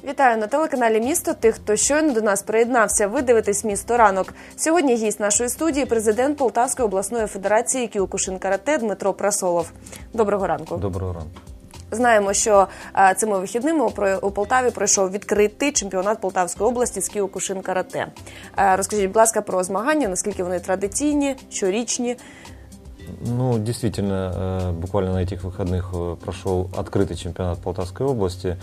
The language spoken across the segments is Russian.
Вітаю на телеканалі «Місто» тих, хто щойно до нас приєднався. Ви дивитесь «Місто ранок». Сьогодні гість нашої студії – президент Полтавської обласної федерації кіокушин-карате Дмитро Прасолов. Доброго ранку. Доброго ранку. Знаємо, що цими вихідними у Полтаві пройшов відкритий чемпіонат Полтавської області з кіокушин-карате. Розкажіть, будь ласка, про змагання, наскільки вони традиційні, щорічні? Ну, действительно, буквально на этих выходных прошел открытый чемпионат Полтавской области.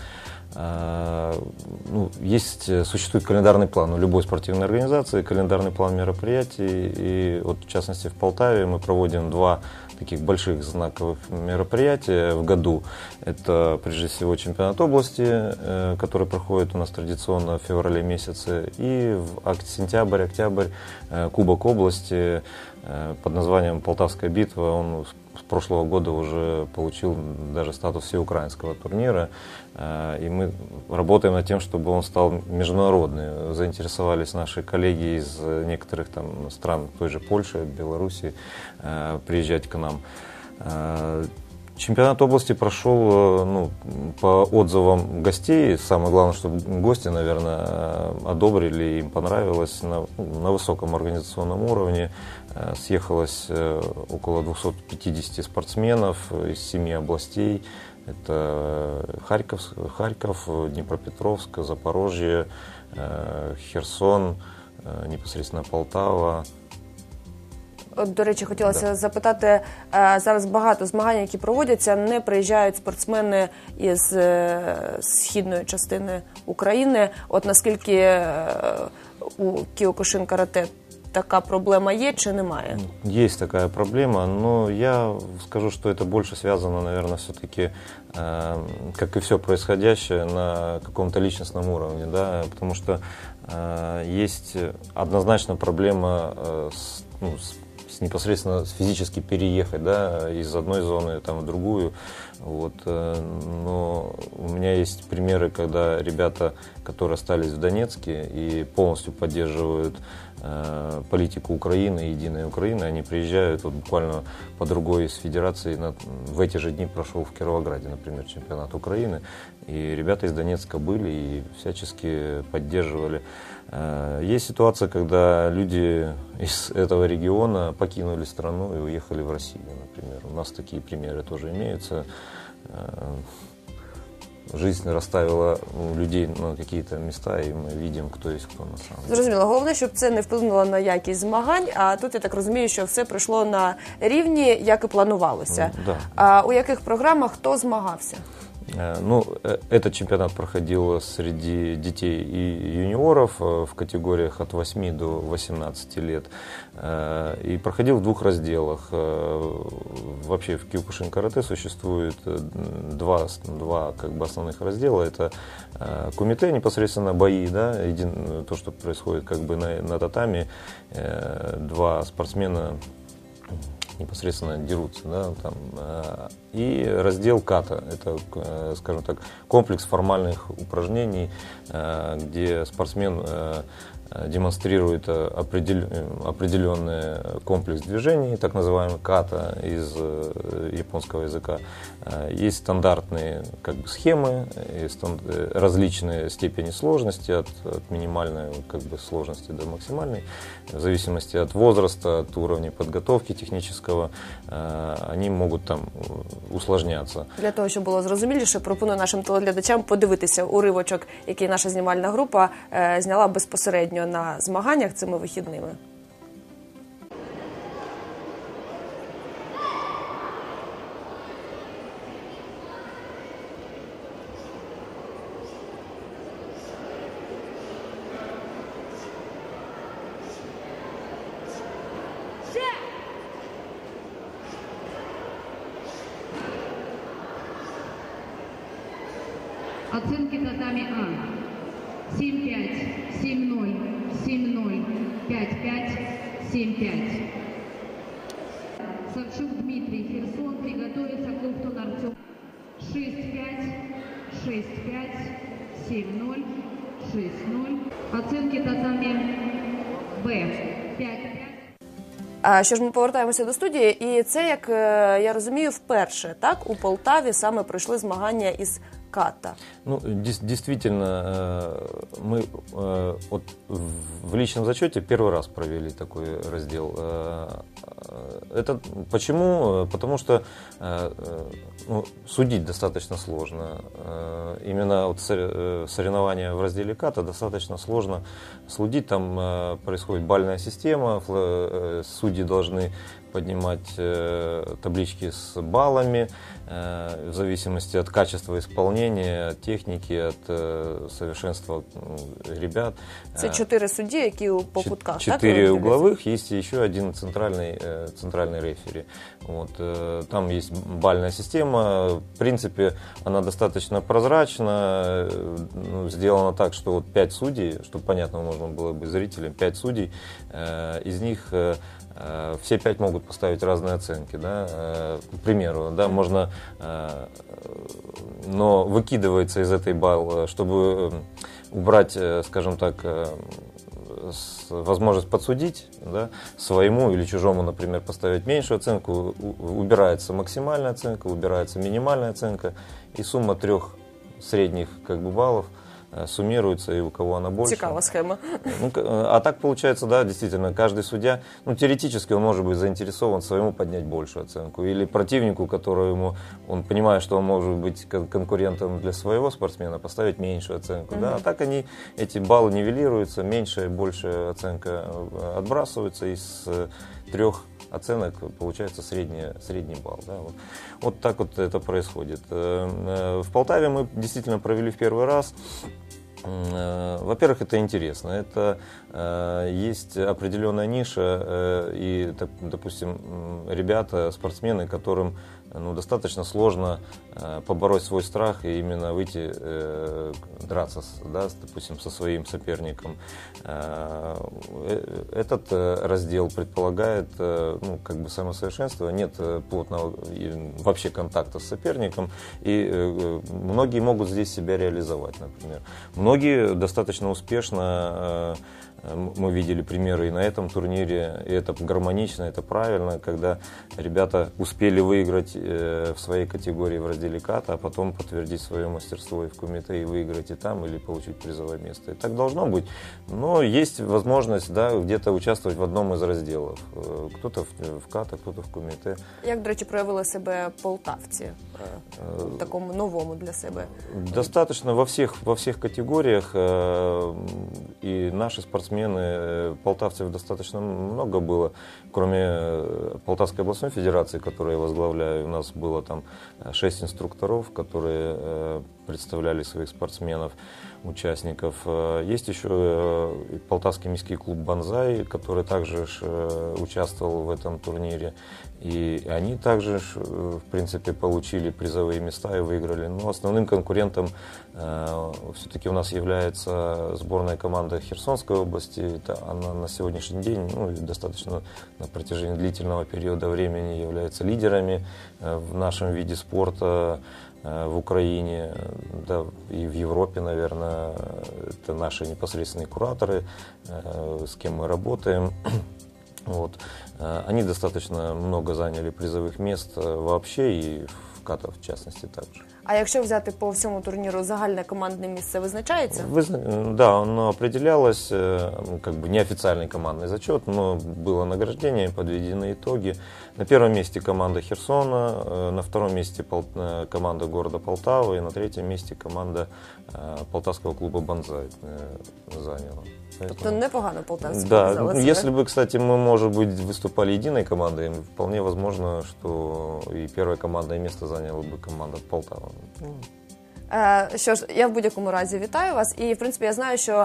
Существует календарный план у любой спортивной организации, календарный план мероприятий. И вот, в частности, в Полтаве мы проводим два таких больших знаковых мероприятия в году. Это, прежде всего, чемпионат области, который проходит у нас традиционно в феврале месяце, и в сентябрь-октябрь Кубок области под названием «Полтавская битва». Он с прошлого года уже получил даже статус всеукраинского турнира. И мы работаем над тем, чтобы он стал международным. Заинтересовались наши коллеги из некоторых там стран, той же Польши, Белоруссии, приезжать к нам. Чемпионат области прошел по отзывам гостей. Самое главное, чтобы гости, наверное, одобрили, им понравилось. На высоком организационном уровне съехалось около 250 спортсменов из 7 областей. Это Харьков, Днепропетровск, Запорожье, Херсон, непосредственно Полтава. До речі, хотілося запитати, зараз багато змагань, які проводяться, не приїжджають спортсмени із східної частини України. От наскільки у кіокушин-карате така проблема є чи немає? Есть такая проблема, но я скажу, что это больше связано, наверное, все-таки, как и все происходящее, на каком-то личностном уровне, да, потому что есть однозначно проблема непосредственно физически переехать, да, из одной зоны там, в другую. Вот. Но у меня есть примеры, когда ребята, которые остались в Донецке и полностью поддерживают политику Украины, Единой Украины, они приезжают вот, буквально по другой из федераций. В эти же дни прошел в Кировограде, например, чемпионат Украины. И ребята из Донецка были и всячески поддерживали. Есть ситуация, когда люди из этого региона покинули страну и уехали в Россию, например. У нас такие примеры тоже имеются. Жизнь расставила людей на какие-то места, и мы видим, кто есть кто на самом деле. Зрозуміло. Головне, щоб це не вплинуло на якість змагань, а тут, я так розумію, що все пройшло на рівні, як і планувалося. Да. А у яких програмах хто змагався? Этот чемпионат проходил среди детей и юниоров в категориях от 8 до 18 лет. И проходил в двух разделах. Вообще в киокушин-карате существует два как бы основных раздела. Это кумите, непосредственно бои, да, то, что происходит как бы на татами. Два спортсмена непосредственно дерутся, да, там, и раздел ката, это, скажем так, комплекс формальных упражнений, где спортсмен демонстрирует определенный комплекс движений, так называемый ката из японского языка. Есть стандартные как бы, схемы, есть различные степени сложности от минимальной как бы, сложности до максимальной, в зависимости от возраста, от уровня подготовки технического, они могут там усложняться. Для того, щоб було зрозуміліше, пропоную нашим телеглядачам подивитися уривочок, який наша знімальна група зняла безпосередньо на змаганнях цими вихідними. Оценки татами А. 7-5, 7-0, 7-0, 5-5, 7-5. Савчук Дмитрий, Херсон, приготовиться Ковтун Артем. 6-5, 6-5, 7-0, 6-0. Оценки татами Б. 5-5. Що ж, ми повертаємося до студії, і це, як я розумію, вперше, так, у Полтаві саме пройшли змагання із ката? Ну, действительно, мы вот в личном зачете первый раз провели такой раздел. Это почему? Потому что ну, судить достаточно сложно. Именно вот соревнования в разделе ката достаточно сложно судить. Там происходит бальная система, судьи должны поднимать таблички с баллами в зависимости от качества исполнения, от техники, от совершенства ребят. Це 4 судді, які по кутках, так? 4 угловых, есть еще один центральный рефери. Вот. Там есть бальная система. В принципе, она достаточно прозрачна. Сделана так, что вот 5 судей, чтобы понятно можно было бы зрителям, 5 судей, из них все 5 могут поставить разные оценки, да? К примеру, да, можно, но выкидывается из этой баллы, чтобы убрать, скажем так, возможность подсудить, да, своему или чужому, например, поставить меньшую оценку, убирается максимальная оценка, убирается минимальная оценка, и сумма 3 средних как бы баллов суммируется, и у кого она больше. Цікава схема. Ну, а так получается, да, действительно, каждый судья, ну, теоретически он может быть заинтересован своему поднять большую оценку. Или противнику, которому он понимает, что он может быть конкурентом для своего спортсмена, поставить меньшую оценку. Да? А так эти баллы нивелируются, меньшая и большая оценка отбрасываются, и с 3 оценок получается средний балл. Да? Вот так вот это происходит. В Полтаве мы действительно провели в первый раз. Во-первых, это интересно. Это есть определенная ниша, и, допустим, ребята, спортсмены, которым достаточно сложно побороть свой страх и именно выйти драться, да, допустим, со своим соперником. Этот раздел предполагает как бы самосовершенствование, нет плотного вообще контакта с соперником, и многие могут здесь себя реализовать, например. Многие достаточно успешно, мы видели примеры и на этом турнире, и это гармонично, это правильно, когда ребята успели выиграть в своей категории в разделе ката, а потом подтвердить свое мастерство и в кумите, и выиграть и там, или получить призовое место. И так должно быть. Но есть возможность, да, где-то участвовать в одном из разделов. Кто-то в ката, кто-то в кумите. Як, до речі, проявили себе полтавці в такому новому для себе? Достаточно во всех категориях, и наши спортсмены, полтавцев достаточно много было, кроме Полтавской областной федерации, которую я возглавляю, у нас было там 6 инструкторов, которые представляли своих спортсменов, участников. Есть еще Полтавский міський клуб «Бонзай», который также участвовал в этом турнире. И они также, в принципе, получили призовые места и выиграли. Но основным конкурентом все-таки у нас является сборная команда Херсонской области. Она на сегодняшний день, достаточно на протяжении длительного периода времени является лидерами в нашем виде спорта в Украине, да, и в Европе, наверное. Это наши непосредственные кураторы, с кем мы работаем. Вот. Они достаточно много заняли призовых мест вообще, и в ката в частности также. А якщо взяти по всьому турніру, загальне командне місце визначається? Да, оно определялось, как бы неофициальный командный зачет, но было награждение, подведены итоги. На первом месте команда Херсона, на втором месте команда города Полтавы, и на третьем месте команда Полтавского клуба «Бонзай» заняла. Тобто непогано полтавці Да, показали себе. если бы, кстати, мы, может быть, выступали единой командой, вполне возможно, что и первое командное место заняла бы команда Полтава. Що ж, я в будь-якому разі вітаю вас. І, в принципі, я знаю, що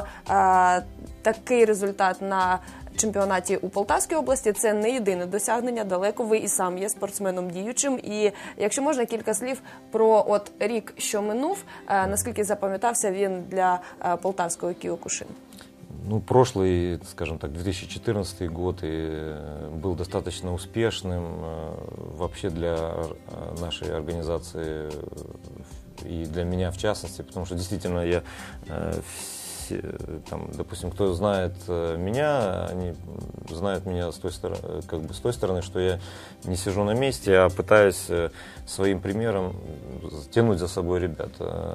такий результат на чемпіонаті у Полтавській області – це не єдине досягнення. Далеко ви і сам є спортсменом діючим. І якщо можна, кілька слів про рік, що минув, наскільки запам'ятався він для полтавського Кіокушин? Прошлый, скажем так, 2014 год был достаточно успешным вообще для нашей организации и для меня в частности, потому что действительно я там, допустим, кто знает меня, они знают меня с той стороны, как бы с той стороны, что я не сижу на месте, а пытаюсь своим примером тянуть за собой ребят.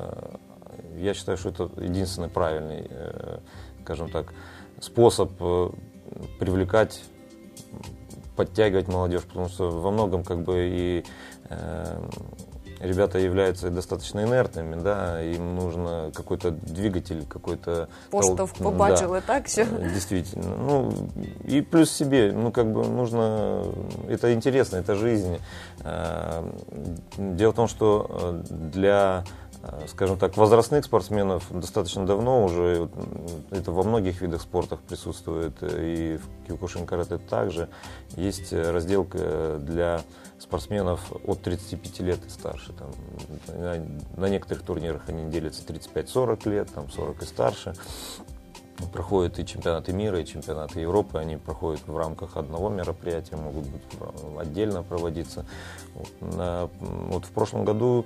Я считаю, что это единственный правильный, скажем так, способ привлекать, подтягивать молодежь, потому что во многом как бы и ребята являются достаточно инертными, да, им нужно какой-то двигатель, какой-то... Поштовх побачили, так? Що? Действительно. Ну, и плюс себе, ну, как бы нужно... Это интересно, это жизнь. Дело в том, что для, скажем так, возрастных спортсменов достаточно давно уже, это во многих видах спорта присутствует, и в киокушин-карате также, есть раздел для спортсменов от 35 лет и старше. Там, на некоторых турнирах они делятся 35-40 лет, там 40 и старше. Проходят и чемпионаты мира, и чемпионаты Европы. Они проходят в рамках одного мероприятия, могут быть отдельно проводиться. Вот в прошлом году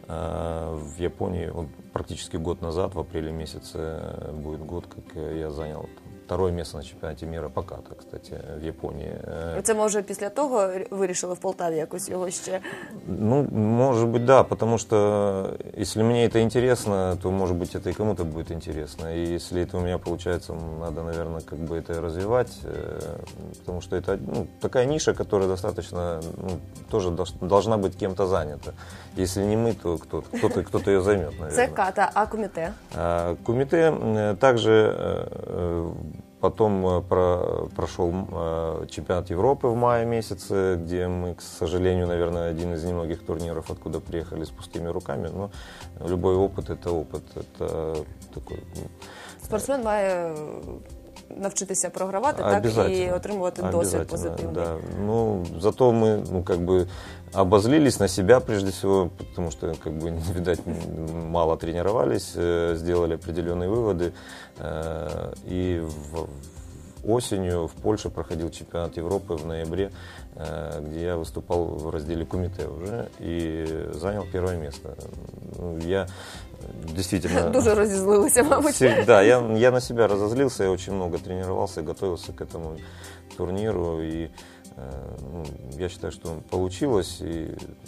в Японии, вот практически год назад, в апреле месяце, будет год, как я занял второе место на чемпіонаті мира по ката, кстати, в Японии. Це, може, після того вирішили в Полтаві якось його ще? Ну, может быть, да, потому что если мне это интересно, то, может быть, это и кому-то будет интересно. И если это у меня получается, надо, наверное, как бы это развивать, потому что это, ну, такая ниша, которая достаточно, ну, тоже должна быть кем-то занята. Если не мы, то кто-то ее займет, наверное. Це ката, а кумите? Кумите также потом прошел чемпионат Европы в мае месяце, где мы, к сожалению, наверное, один из немногих турниров, откуда приехали с пустыми руками. Но любой опыт – это опыт. Это такой... Спортсмен має навчитися програвати, так, і отримувати досвід позитивний. Да. Ну, зато мы, ну, как бы обозлились на себя прежде всего, потому что, как бы, видать, мало тренировались, сделали определенные выводы. И осенью в Польше проходил чемпионат Европы в ноябре, где я выступал в разделе кумите уже и занял первое место. Я действительно... Дуже розізлилися, мабуть. Да, я на себя разозлился, я очень много тренировался, готовился к этому турниру, и ну, я считаю, что получилось, и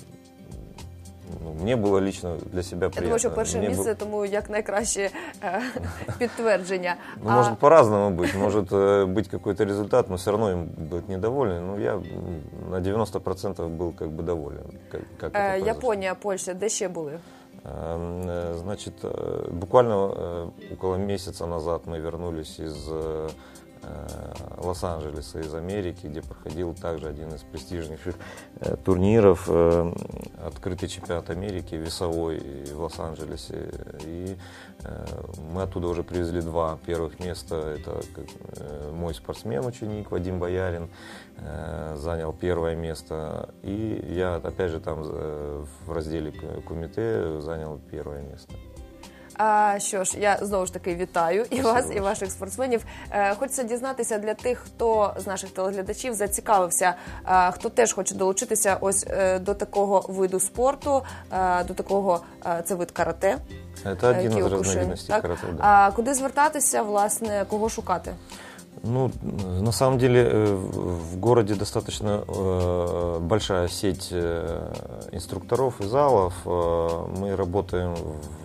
ну, мне було лично для себе приємно. Я думаю, що перше місце, тому як найкраще підтвердження. Ну, может по-разному быть. Может быть какой-то результат, но все равно им будет недовольны. Но я на 90% был как бы доволен. Как это Японія, Польща, де ще були? Значит, буквально около месяца назад мы вернулись из Лос-Анджелеса, из Америки, где проходил также один из престижнейших турниров, открытый чемпионат Америки, весовой в Лос-Анджелесе. И мы оттуда уже привезли 2 первых места. Это мой спортсмен-ученик Вадим Боярин занял первое место. И я, опять же, там в разделе кумите занял первое место. Що ж, я знову ж таки вітаю і вас, і ваших спортсменів. Хочеться дізнатися для тих, хто з наших телеглядачів зацікавився, хто теж хоче долучитися ось до такого виду спорту, до такого, це вид карате. Це один із різновидностей карате, да. А куди звертатися, власне, кого шукати? Ну, на самом деле в городе достаточно большая сеть инструкторов и залов. Мы работаем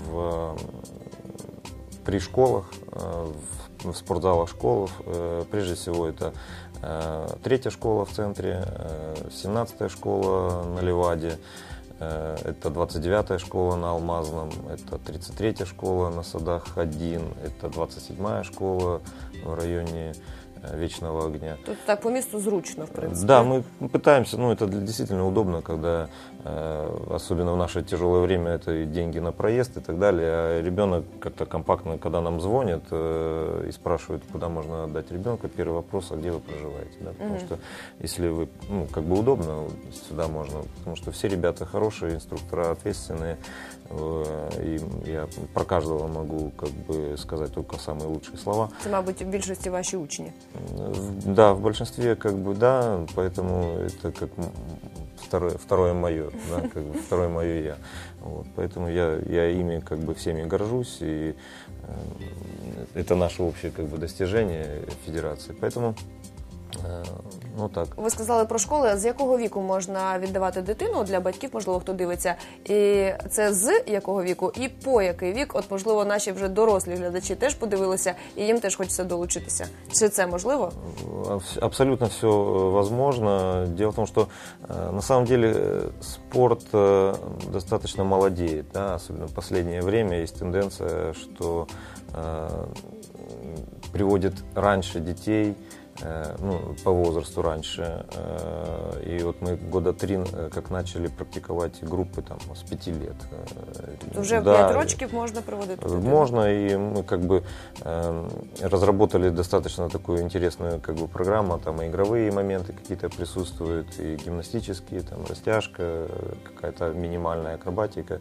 при школах, в спортзалах школ. Прежде всего это 3-я школа в центре, 17-я школа на Леваде, это 29-я школа на Алмазном, это 33-я школа на Садах 1, это 27-я школа в районе Вечного огня. Тут так по месту зручно, в принципе. Да, мы пытаемся, ну это действительно удобно, когда, особенно в наше тяжелое время, это и деньги на проезд и так далее, а ребенок как-то компактно, когда нам звонят и спрашивают, куда можно отдать ребенка, первый вопрос, а где вы проживаете, да? Потому что если вы, ну, как бы удобно, сюда можно, потому что все ребята хорошие, инструктора ответственные, и я про каждого могу как бы сказать только самые лучшие слова. Це, мабуть, в більшості ваші учні. Да, в большинстве как бы да, поэтому это как второе мое, да, как бы второе мое я. Вот, поэтому я ими как бы всеми горжусь, и это наше общее как бы достижение федерации. Поэтому ну так. Ви сказали про школи. З якого віку можна віддавати дитину? Для батьків, можливо, хто дивиться. І це з якого віку і по який вік? От, можливо, наші вже дорослі глядачі теж подивилися, і їм теж хочеться долучитися. Чи це можливо? Абсолютно все возможно. Дело в том, что на самом деле спорт достаточно молодеет, да? Особенно в последнее время есть тенденция, что приводят раньше детей, ну, по возрасту раньше. И вот мы года 3 как начали практиковать группы там, с 5 лет. Уже 5 рочків можна проводити? Можно, и мы как бы разработали достаточно такую интересную как бы программу, там и игровые моменты какие-то присутствуют, и гимнастические, там растяжка, какая-то минимальная акробатика.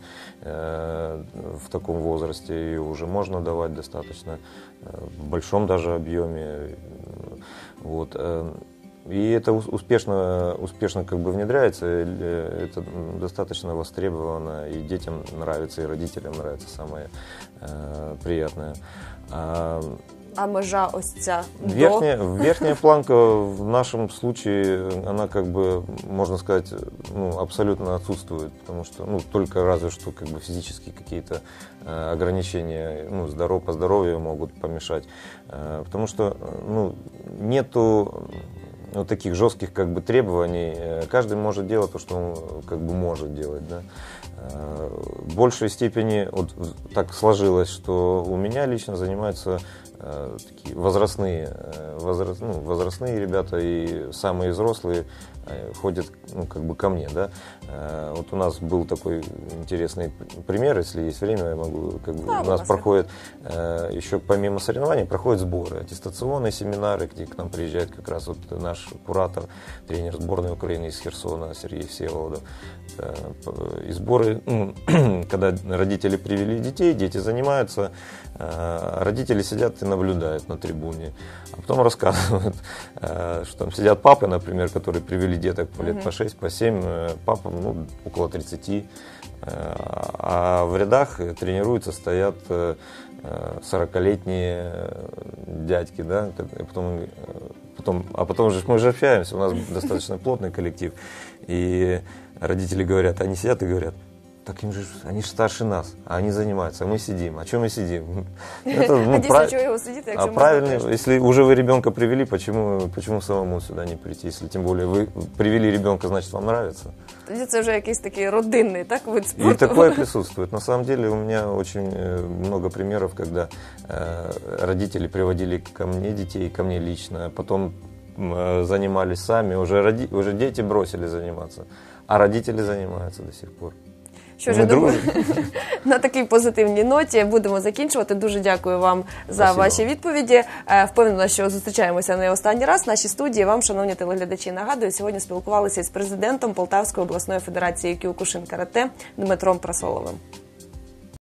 В таком возрасте ее уже можно давать достаточно, в большом даже объеме. Вот. И это успешно как бы внедряется, это достаточно востребовано, и детям нравится, и родителям нравится, самое приятное. А межа ось ця Верхняя планка в нашем случае, она как бы, можно сказать, ну, абсолютно отсутствует, потому что, ну, только разве что как бы физические какие-то ограничения, ну, по здоровью могут помешать, потому что, ну, нету вот таких жестких как бы требований, каждый может делать то, что он как бы может делать, да. В большей степени вот так сложилось, что у меня лично занимаются такие возрастные ребята, и самые взрослые ходят, ну, как бы ко мне, да. Вот у нас был такой интересный пример, если есть время, я могу, как бы, да, у нас проходит, еще помимо соревнований, проходят сборы, аттестационные семинары, где к нам приезжает как раз вот наш куратор, тренер сборной Украины из Херсона Сергей Всеволодов. И сборы, когда родители привели детей, дети занимаются, родители сидят и наблюдают на трибуне, а потом рассказывают, что там сидят папы, например, которые привели деток по лет по 6, по 7, папам, ну, около 30, а в рядах тренируются, стоят 40-летние дядьки, да, а потом же мы же общаемся, у нас достаточно плотный коллектив, и родители говорят, они сидят и говорят: так им же, они же старше нас, а они занимаются, а мы сидим. А что мы сидим? Это, ну, правильно, если уже вы ребенка привели, почему самому сюда не прийти? Если тем более вы привели ребенка, значит, вам нравится. Тоді це вже якийсь такий родинний, так, вид спорту. И такое присутствует. На самом деле у меня очень много примеров, когда родители приводили ко мне детей, ко мне лично, потом занимались сами, уже дети бросили заниматься, а родители занимаются до сих пор. Що ж, я думаю, на такій позитивній ноті будемо закінчувати. Дуже дякую вам за ваші відповіді. Впевнена, що зустрічаємося не останній раз в нашій студії. Вам, шановні телеглядачі, нагадую, сьогодні спілкувалися з президентом Полтавської обласної федерації Кіокушин-карате Дмитром Прасоловим.